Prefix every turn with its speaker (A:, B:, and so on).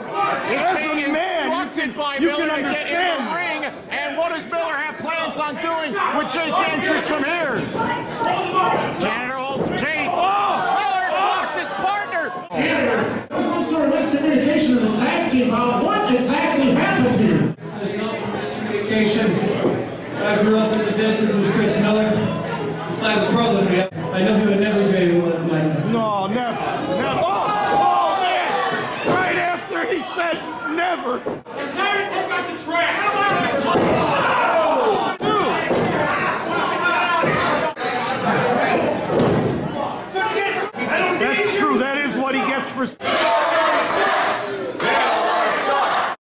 A: He's being instructed by Miller to get in the ring. And what does Miller have plans on doing with Jake Andrews from here? Janitor holds Jake. Miller blocked his partner.
B: Janitor, there's some sort of miscommunication in this tag team about what exactly happened here.
C: There's no miscommunication. I grew up in the business with Chris Miller.